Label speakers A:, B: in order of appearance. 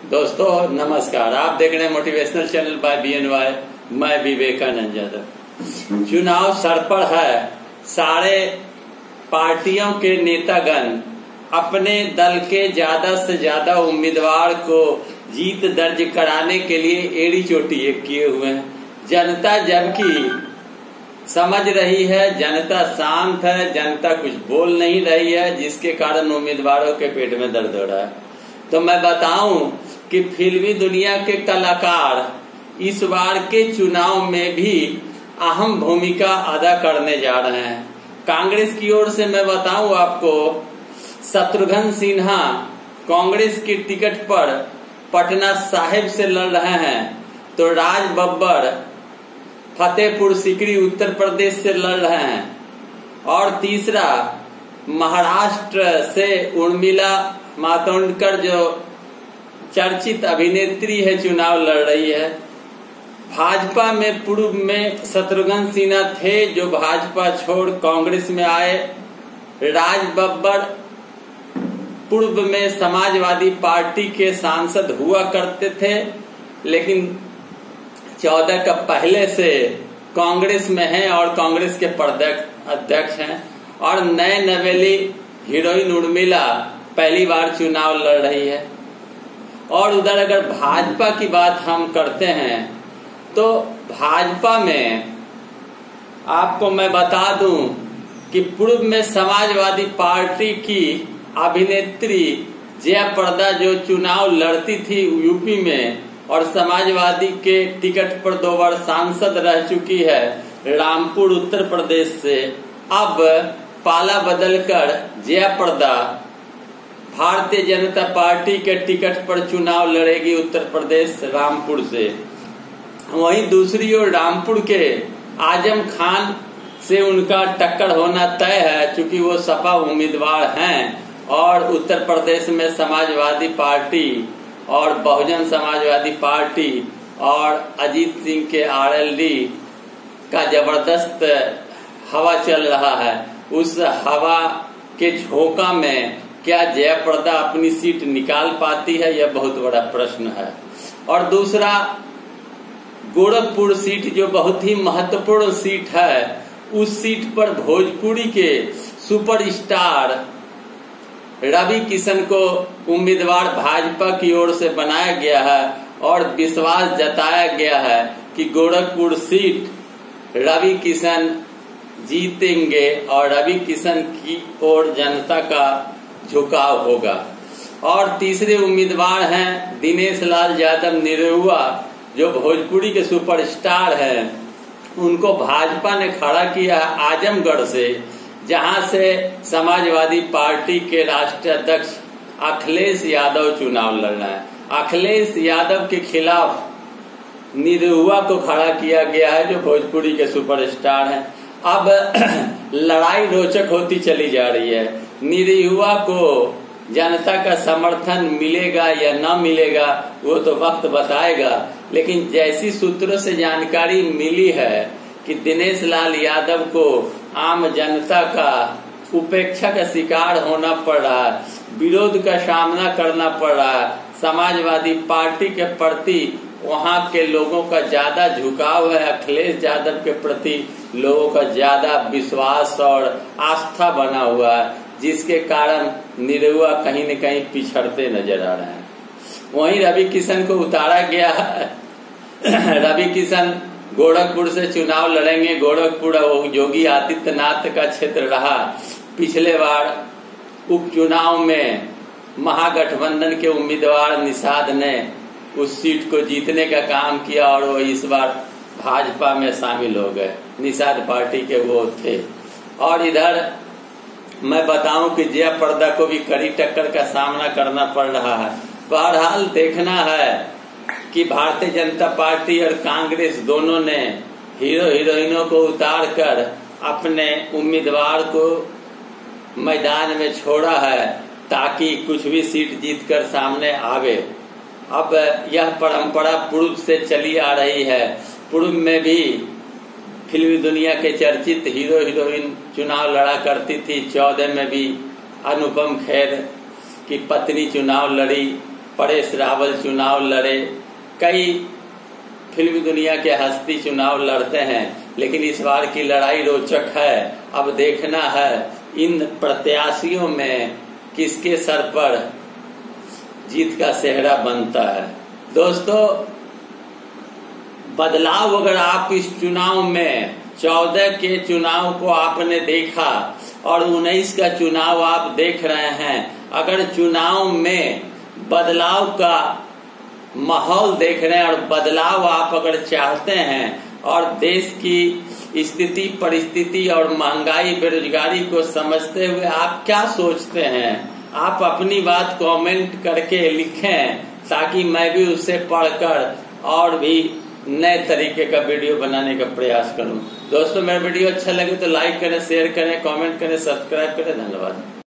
A: दोस्तों नमस्कार। आप देख रहे हैं मोटिवेशनल चैनल बाय BNY। मैं विवेकानंद यादव। चुनाव सर पर है। सारे पार्टियों के नेतागण अपने दल के ज्यादा से ज्यादा उम्मीदवार को जीत दर्ज कराने के लिए एड़ी चोटी किए हुए हैं। जनता जबकि समझ रही है, जनता शांत है, जनता कुछ बोल नहीं रही है, जिसके कारण उम्मीदवारों के पेट में दर्द हो रहा है। तो मैं बताऊं कि फिल्मी दुनिया के कलाकार इस बार के चुनाव में भी अहम भूमिका अदा करने जा रहे हैं। कांग्रेस की ओर से मैं बताऊं आपको, शत्रुघ्न सिन्हा कांग्रेस की टिकट पर पटना साहिब से लड़ रहे हैं, तो राज बब्बर फतेहपुर सीकरी उत्तर प्रदेश से लड़ रहे हैं, और तीसरा महाराष्ट्र से उर्मिला मातोंडकर जो चर्चित अभिनेत्री है चुनाव लड़ रही है। भाजपा में पूर्व में शत्रुघ्न सिन्हा थे जो भाजपा छोड़ कांग्रेस में आए। राज बब्बर पूर्व में समाजवादी पार्टी के सांसद हुआ करते थे, लेकिन 14 का पहले से कांग्रेस में हैं और कांग्रेस के प्रदेश अध्यक्ष हैं। और नए नवेली हीरोइन उर्मिला पहली बार चुनाव लड़ रही है। और उधर अगर भाजपा की बात हम करते हैं तो भाजपा में आपको मैं बता दूं कि पूर्व में समाजवादी पार्टी की अभिनेत्री जयाप्रदा जो चुनाव लड़ती थी यूपी में और समाजवादी के टिकट पर 2 बार सांसद रह चुकी है रामपुर उत्तर प्रदेश से, अब पाला बदलकर जयाप्रदा भारतीय जनता पार्टी के टिकट पर चुनाव लड़ेगी उत्तर प्रदेश रामपुर से। वहीं दूसरी ओर रामपुर के आजम खान से उनका टक्कर होना तय है, क्योंकि वो सपा उम्मीदवार हैं और उत्तर प्रदेश में समाजवादी पार्टी और बहुजन समाजवादी पार्टी और अजीत सिंह के RLD का जबरदस्त हवा चल रहा है। उस हवा के झोंका में क्या जयाप्रदा अपनी सीट निकाल पाती है, यह बहुत बड़ा प्रश्न है। और दूसरा गोरखपुर सीट जो बहुत ही महत्वपूर्ण सीट है, उस सीट पर भोजपुरी के सुपरस्टार रवि किशन को उम्मीदवार भाजपा की ओर से बनाया गया है और विश्वास जताया गया है कि गोरखपुर सीट रवि किशन जीतेंगे और रवि किशन की ओर जनता का झुकाव होगा। और तीसरे उम्मीदवार हैं दिनेश लाल यादव निरहुआ, जो भोजपुरी के सुपरस्टार हैं। उनको भाजपा ने खड़ा किया आजमगढ़ से, जहां से समाजवादी पार्टी के राष्ट्रीय अध्यक्ष अखिलेश यादव चुनाव लड़ रहे हैं। अखिलेश यादव के खिलाफ निरहुआ को खड़ा किया गया है, जो भोजपुरी के सुपरस्टार हैं। अब लड़ाई रोचक होती चली जा रही है। निरहुआ को जनता का समर्थन मिलेगा या न मिलेगा वो तो वक्त बताएगा, लेकिन जैसी सूत्रों से जानकारी मिली है कि दिनेश लाल यादव को आम जनता का उपेक्षा का शिकार होना पड़ रहा है, विरोध का सामना करना पड़ रहा है। समाजवादी पार्टी के प्रति वहां के लोगों का ज्यादा झुकाव है, अखिलेश यादव के प्रति लोगों का ज्यादा विश्वास और आस्था बना हुआ है, जिसके कारण निरहुआ कहीं न कहीं पिछड़ते नजर आ रहे हैं। वहीं रवि किशन को उतारा गया है। रवि किशन गोरखपुर से चुनाव लड़ेंगे। गोरखपुर योगी आदित्यनाथ का क्षेत्र रहा। पिछले बार उपचुनाव में महागठबंधन के उम्मीदवार निषाद ने उस सीट को जीतने का काम किया और वो इस बार भाजपा में शामिल हो गए। निषाद पार्टी के वो थे। और इधर मैं बताऊं कि जयाप्रदा को भी कड़ी टक्कर का सामना करना पड़ रहा है। बहरहाल देखना है कि भारतीय जनता पार्टी और कांग्रेस दोनों ने हीरो हीरोइनों को उतार कर अपने उम्मीदवार को मैदान में छोड़ा है, ताकि कुछ भी सीट जीतकर सामने आवे। अब यह परंपरा पूर्व से चली आ रही है। पूर्व में भी फिल्मी दुनिया के चर्चित हीरो हीरोइन चुनाव लड़ा करती थी। 14 में भी अनुपम खेर की पत्नी चुनाव लड़ी परेश रावल चुनाव लड़े, कई फिल्मी दुनिया के हस्ती चुनाव लड़ते हैं, लेकिन इस बार की लड़ाई रोचक है। अब देखना है इन प्रत्याशियों में किसके सर पर जीत का सेहरा बनता है। दोस्तों, बदलाव अगर आप इस चुनाव में 14 के चुनाव को आपने देखा और 19 का चुनाव आप देख रहे हैं, अगर चुनाव में बदलाव का माहौल देख रहे हैं और बदलाव आप अगर चाहते हैं और देश की स्थिति परिस्थिति और महंगाई बेरोजगारी को समझते हुए आप क्या सोचते हैं, आप अपनी बात कमेंट करके लिखें, ताकि मैं भी उससे पढ़कर और भी नए तरीके का वीडियो बनाने का प्रयास करूं। दोस्तों, मेरा वीडियो अच्छा लगे तो लाइक करें, शेयर करें, कमेंट करें, सब्सक्राइब करें। धन्यवाद।